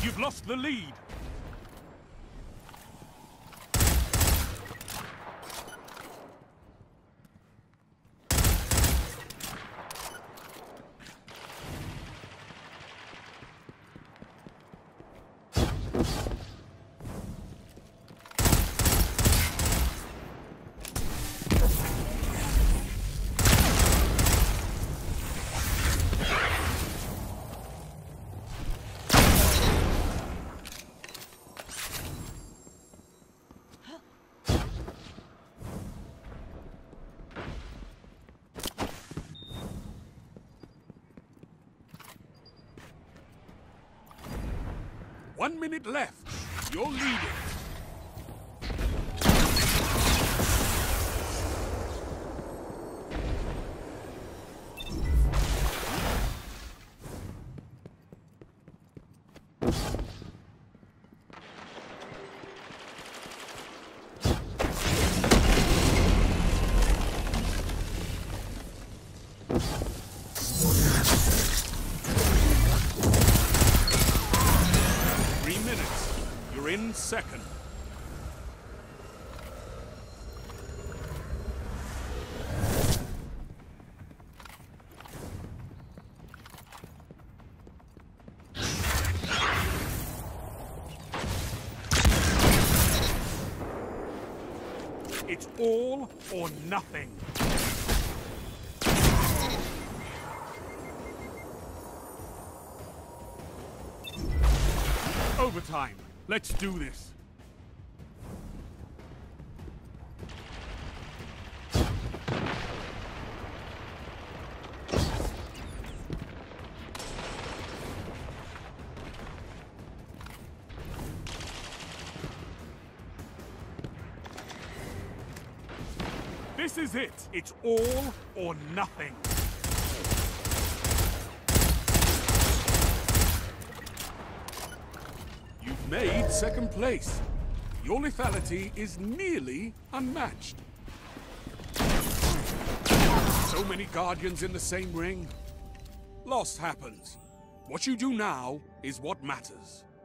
You've lost the lead. One minute left. You're leading. You're in second. It's all or nothing. Overtime. Let's do this. This is it. It's all or nothing. You've made second place. Your lethality is nearly unmatched. So many Guardians in the same ring. Loss happens. What you do now is what matters.